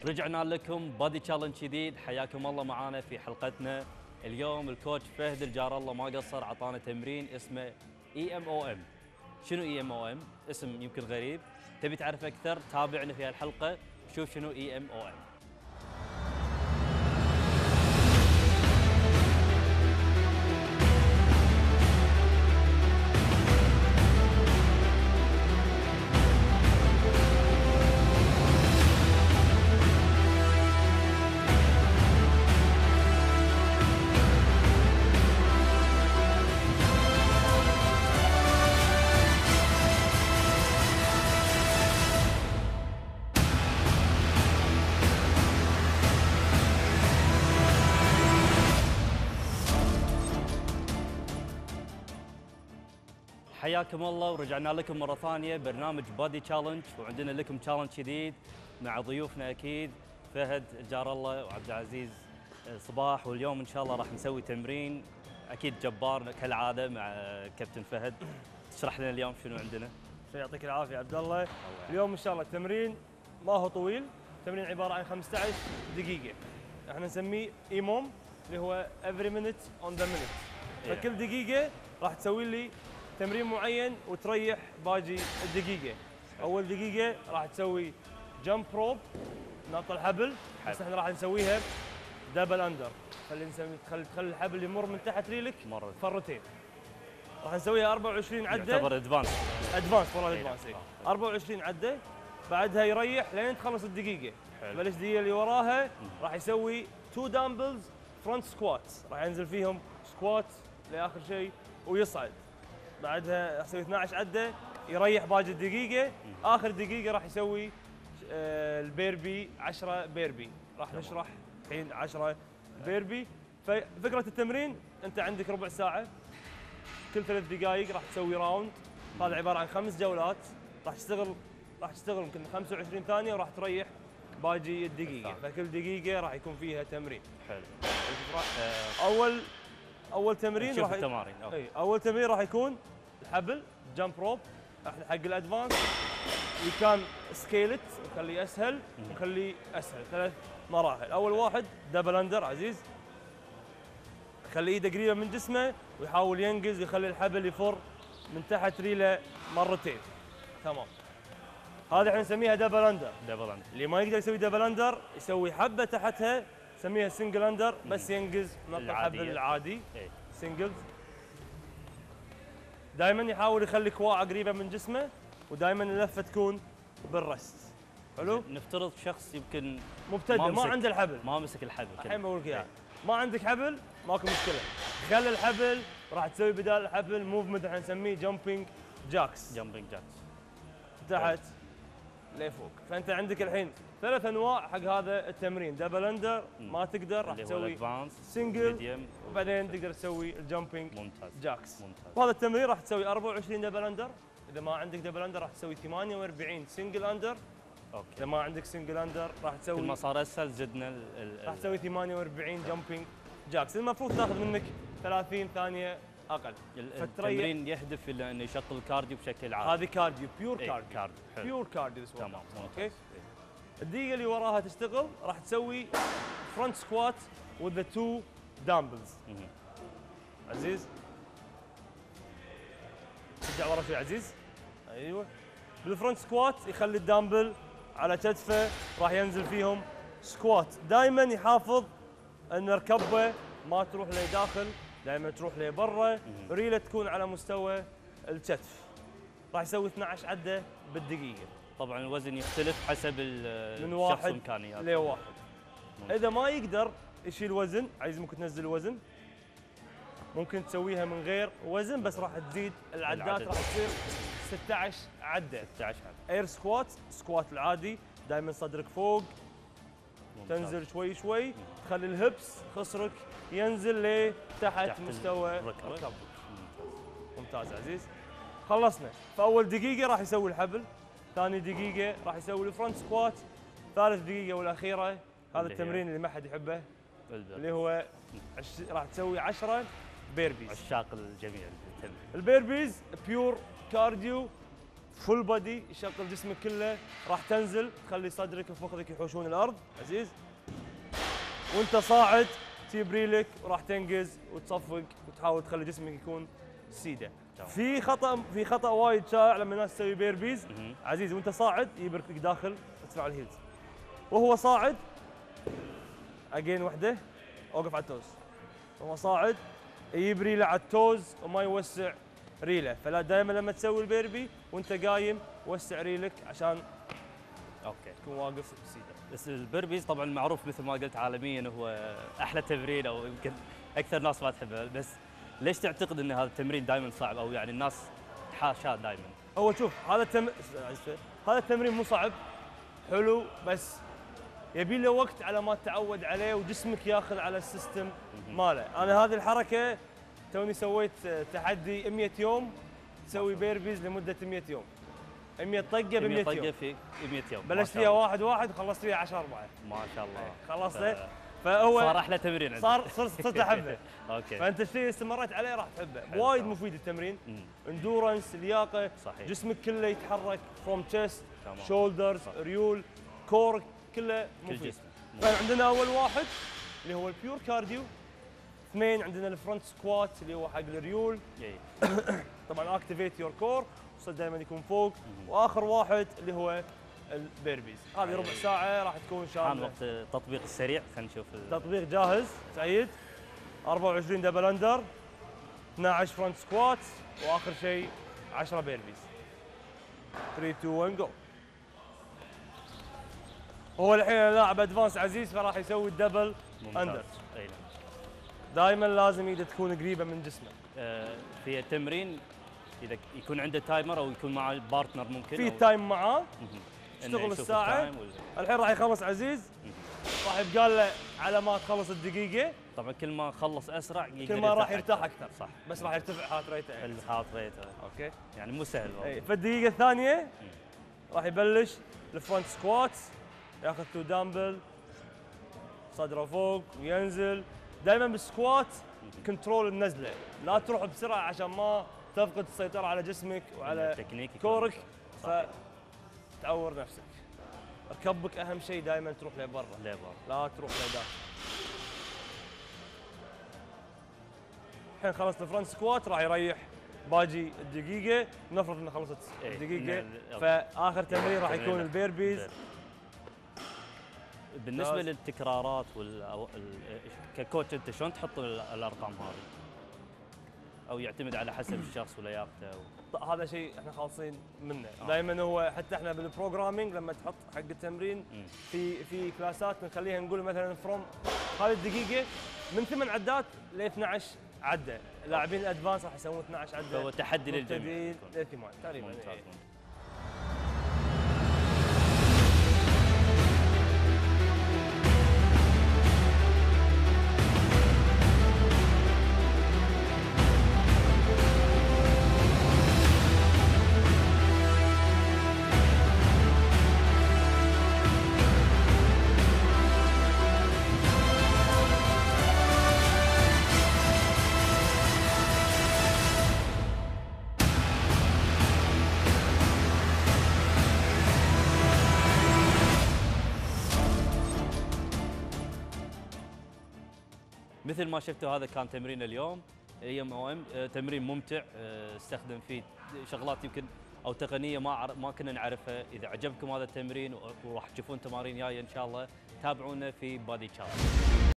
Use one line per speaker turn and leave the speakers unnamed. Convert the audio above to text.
رجعنا لكم بادي تشالنج جديد. حياكم الله معانا في حلقتنا اليوم. الكوتش فهد الجار الله ما قصر، عطانا تمرين اسمه EMOM. شنو EMOM؟ اسم يمكن غريب، تبي تعرف اكثر تابعنا في هالحلقه شوف شنو EMOM. حياكم الله ورجعنا لكم مرة ثانية برنامج بادي تشالنج، وعندنا لكم تشالنج جديد مع ضيوفنا أكيد فهد الجار الله وعبد العزيز صباح. واليوم إن شاء الله راح نسوي تمرين أكيد جبار كالعادة مع كابتن فهد. تشرح لنا اليوم شنو عندنا؟
يعطيك العافية عبد الله. اليوم إن شاء الله التمرين ما هو طويل، تمرين عبارة عن 15 دقيقة. احنا نسميه إيموم اللي هو every minute on the minute. فكل دقيقة راح تسوي لي تمرين معين وتريح باقي الدقيقة. أول دقيقة راح تسوي جمب روب، نط الحبل، بس احنا راح نسويها دبل أندر. تخلي الحبل يمر من تحت ريلك مرتين. راح نسويها 24 عدة.
يعتبر ادفانس
والله ادفانس. 24 عدة، بعدها يريح لين تخلص الدقيقة. بلش الدقيقة اللي وراها راح يسوي 2 دامبلز فرونت سكوات، راح ينزل فيهم سكوات لآخر شيء ويصعد. بعدها راح يسوي 12 عده، يريح باقي الدقيقه. اخر دقيقه راح يسوي البيربي 10 بيربي. راح نشرح الحين 10 بيربي. ففكره التمرين انت عندك ربع ساعه، كل 3 دقائق راح تسوي راوند. هذا عباره عن 5 جولات، راح تشتغل يمكن 25 ثانيه وراح تريح باقي الدقيقه. فكل دقيقه راح يكون فيها تمرين.
حلو.
اول تمرين راح اول تمرين راح يكون الحبل جمب روب. احنا حق الادفانس وي كان سكيلت، نخليه اسهل ونخليه اسهل. 3 مراحل. اول واحد دبل اندر. عزيز خلي ايده قريبه من جسمه ويحاول ينقز ويخلي الحبل يفر من تحت ريله مرتين. تمام، هذه احنا نسميها دبل اندر. اللي ما يقدر يسوي دبل اندر يسوي حبه تحتها نسميها سنجل اندر، بس ينقز نط الحبل العادي. سنجلز. دائما يحاول يخلي كواعه قريبه من جسمه، ودائما اللفه تكون بالرست. حلو؟
نفترض شخص يمكن
مبتدئ ما عنده الحبل،
ما مسك الحبل.
الحين بقول لك اياها. ما عندك حبل ماكو مشكله، خلي الحبل. راح تسوي بدال الحبل موفمنت احنا نسميه جامبينج جاكس. تحت لفوق. فانت عندك الحين 3 انواع حق هذا التمرين. دبل اندر ما تقدر راح تسوي سنجل، وبعدين تقدر تسوي الجامبينج جاكس. وهذا التمرين راح تسوي 24 دبل اندر. اذا ما عندك دبل اندر راح تسوي 48 سنجل اندر. اذا ما عندك سنجل اندر راح تسوي،
كل ما صار اسهل زدنا
راح تسوي 48 جامبينج جاكس. المفروض تاخذ منك 30 ثانيه اقل.
التمرين يهدف الى انه يشغل الكارديو بشكل عام.
هذه كارديو، بيور كارديو. بيور كارديو.
تمام.
اوكي. الدقيقه اللي وراها تشتغل راح تسوي فرونت سكوات with the 2 دامبلز. عزيز رجع ورا شوي. عزيز ايوه. بالفرونت سكوات يخلي الدامبل على كتفه، راح ينزل فيهم سكوات. دائما يحافظ ان ركبه ما تروح لداخل، دائما تروح لبرا، ريله تكون على مستوى الكتف. راح يسوي 12 عده بالدقيقه.
طبعا الوزن يختلف حسب
من واحد لواحد. اذا ما يقدر يشيل وزن، عايز ممكن تنزل وزن، ممكن تسويها من غير وزن، بس راح تزيد العدات. راح تصير 16 عده. اير سكوات، سكوات العادي، دائما صدرك فوق. تنزل شوي شوي، تخلي الهبس خصرك ينزل لتحت مستوى ركبك. ممتاز عزيز. خلصنا. فاول دقيقه راح يسوي الحبل، ثاني دقيقه راح يسوي الفرونت سكوات، ثالث دقيقه والاخيره هذا التمرين اللي ما حد يحبه اللي هو راح تسوي 10 بيربيز.
عشاق الجميع
البيربيز بيور كارديو فول بودي، يشغل جسمك كله. راح تنزل تخلي صدرك وفخذك يحوشون الارض عزيز. وانت صاعد تجيب ريلك وراح تنقز وتصفق وتحاول تخلي جسمك يكون سيده. في خطا وايد شائع لما الناس تسوي بيربيز عزيز، وانت صاعد يبرك داخل تدفع الهيلز. وهو صاعد اجين وحده اوقف على التوز. وهو صاعد يجيب ريله على التوز وما يوسع ريله، فلا دائما لما تسوي البيربي وانت قايم وسع ريلك عشان
اوكي
تكون واقف سيده.
بس البربيز طبعا معروف مثل ما قلت عالميا هو احلى تمرين، او يمكن اكثر ناس ما تحبه، بس ليش تعتقد ان هذا التمرين دائما صعب، او يعني الناس تحاشاه دائما؟
هو شوف هذا التمرين مو صعب، حلو، بس يبي له وقت على ما تتعود عليه وجسمك ياخذ على السيستم ماله. انا هذه الحركه توني سويت تحدي 100 يوم تسوي بيربيز لمده 100 يوم. 100 طقه ب 100
طقه
يوم
في 100 يوم.
بلشت فيها 1 1 وخلصت فيها 10 4.
ما شاء الله.
خلصت فهو
صار احلى تمرين عندك.
صرت احبه.
اوكي.
فانت الشيء استمريت عليه راح تحبه. وايد مفيد التمرين. اندورنس، لياقه،
صحيح.
جسمك كله يتحرك فروم تشيست، شولدرز، ريول، كور، كله مفيد. فعندنا اول واحد اللي هو البيور كارديو. 2 عندنا الفرونت سكوات اللي هو حق الريول. طبعا اكتيفيت يور كور، وصل دائما يكون فوق. واخر واحد اللي هو البيربيز. هذه ربع ساعه راح تكون شامله.
الان وقت التطبيق السريع، خلينا نشوف
التطبيق جاهز سعيد. 24 دبل اندر، 12 فرونت سكوات، واخر شيء 10 بيربيز. 3 2 1 جو. هو الحين لاعب ادفانس عزيز، فراح يسوي الدبل اندر.
اي نعم.
دائما لازم ايده تكون قريبه من جسمه.
في التمرين اذا يكون عنده تايمر او يكون معه بارتنر ممكن
في تايم معاه يشتغل الساعه. الحين راح يخلص عزيز، راح يبقى له على ما تخلص الدقيقه.
طبعا كل ما خلص اسرع
كل ما راح يرتاح اكثر.
صح،
بس راح يرتفع هارت ريته.
الهارت ريته
اوكي،
يعني مو سهل.
في الدقيقه الثانيه راح يبلش الفرونت سكوات، ياخذ 2 دامبل، صدره فوق وينزل. دائما بالسكوات كنترول النزله، لا تروح بسرعه عشان ما تفقد السيطره على جسمك وعلى كورك فتعور نفسك. ركبك اهم شيء دائما تروح لبرا، لا تروح لداخل. الحين خلص الفرونت سكوات، راح يريح باجي الدقيقه. نفرض انه خلصت الدقيقه، فاخر تمرين راح يكون البيربيز.
بالنسبه للتكرارات ككوتش انت شلون تحط الارقام هذه؟ او يعتمد على حسب الشخص ولياقته
هذا شيء احنا خالصين منه. دائما هو حتى احنا بالبروجرامينج لما تحط حق التمرين في كلاسات نخليها نقول مثلا فروم هذه الدقيقه من 8 عدات ل 12 عده. لاعبين الادفانس راح يسوون 12 عده.
هو تحدي للجميع
تقريبا.
مثل ما شفتوا هذا كان تمرين اليوم. تمرين ممتع، استخدم فيه شغلات يمكن او تقنيه ما كنا نعرفها. اذا عجبكم هذا التمرين وراح تشوفون تمارين جايه ان شاء الله، تابعونا في بادي تشالنج.